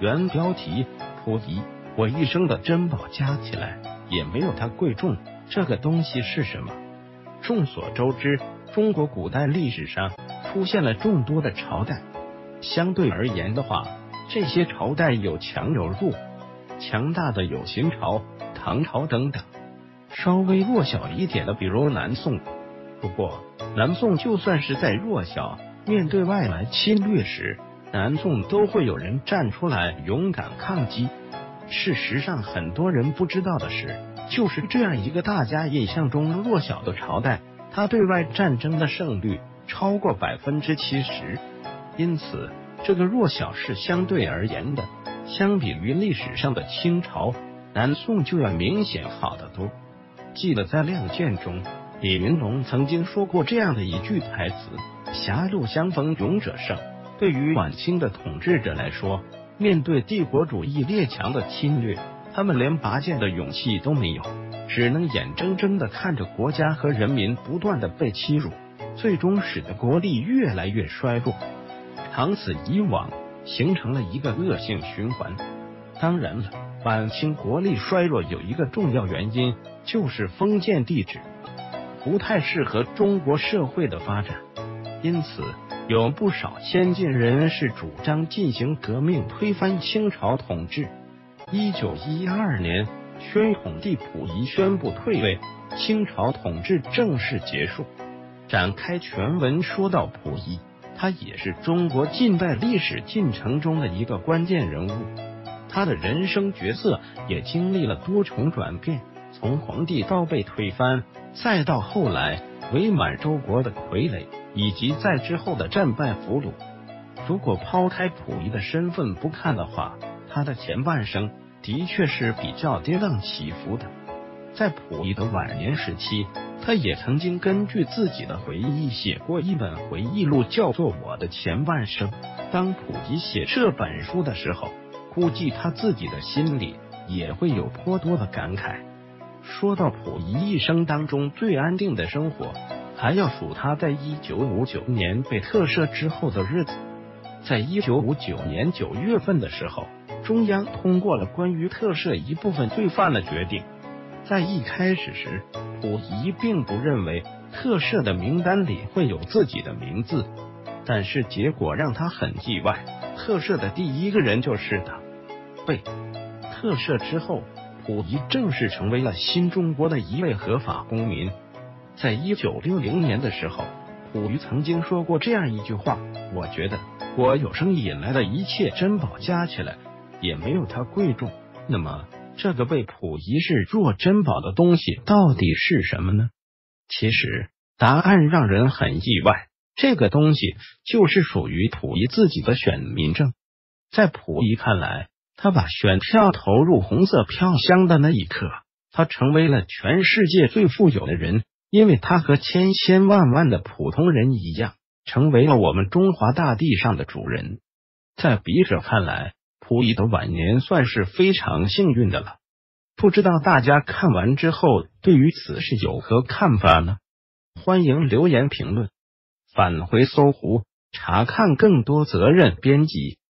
原标题：溥仪，我一生的珍宝加起来也没有它贵重。这个东西是什么？众所周知，中国古代历史上出现了众多的朝代。相对而言的话，这些朝代有强有弱，强大的有秦朝、唐朝等等，稍微弱小一点的比如南宋。不过南宋就算是再弱小，面对外来侵略时，南宋都会有人站出来勇敢抗击。事实上，很多人不知道的是，就是这样一个大家印象中弱小的朝代，它对外战争的胜率超过70%。因此这个弱小是相对而言的，相比于历史上的清朝，南宋就要明显好得多。记得在《亮剑》中，李云龙曾经说过这样的一句台词：狭路相逢勇者胜。对于晚清的统治者来说，面对帝国主义列强的侵略，他们连拔剑的勇气都没有，只能眼睁睁地看着国家和人民不断的被欺辱，最终使得国力越来越衰弱。长此以往，形成了一个恶性循环。当然了，晚清国力衰弱有一个重要原因，就是封建帝制不太适合中国社会的发展，因此有不少先进人士主张进行革命，推翻清朝统治。1912年，宣统帝溥仪宣布退位，清朝统治正式结束。展开全文说到溥仪，他也是中国近代历史进程中的一个关键人物。他的人生角色也经历了多重转变，从皇帝到被推翻，再到后来为满洲国的傀儡，以及在之后的战败俘虏。如果抛开溥仪的身份不看的话，他的前半生的确是比较跌宕起伏的。在溥仪的晚年时期，他也曾经根据自己的回忆写过一本回忆录，叫做《我的前半生》。当溥仪写这本书的时候，估计他自己的心里也会有颇多的感慨。说到溥仪一生当中最安定的生活，还要数他在1959年被特赦之后的日子。在1959年9月份的时候，中央通过了关于特赦一部分罪犯的决定。在一开始时，溥仪并不认为特赦的名单里会有自己的名字，但是结果让他很意外，特赦的第一个人就是他。被特赦之后，溥仪正式成为了新中国的一位合法公民。在1960年的时候，溥仪曾经说过这样一句话：我觉得我有生以来的一切珍宝加起来也没有它贵重。那么这个被溥仪视若珍宝的东西到底是什么呢？其实答案让人很意外，这个东西就是属于溥仪自己的选民证。在溥仪看来，他把选票投入红色票箱的那一刻，他成为了全世界最富有的人，因为他和千千万万的普通人一样，成为了我们中华大地上的主人。在笔者看来，溥仪的晚年算是非常幸运的了。不知道大家看完之后对于此事有何看法呢？欢迎留言评论。返回搜狐，查看更多责任编辑。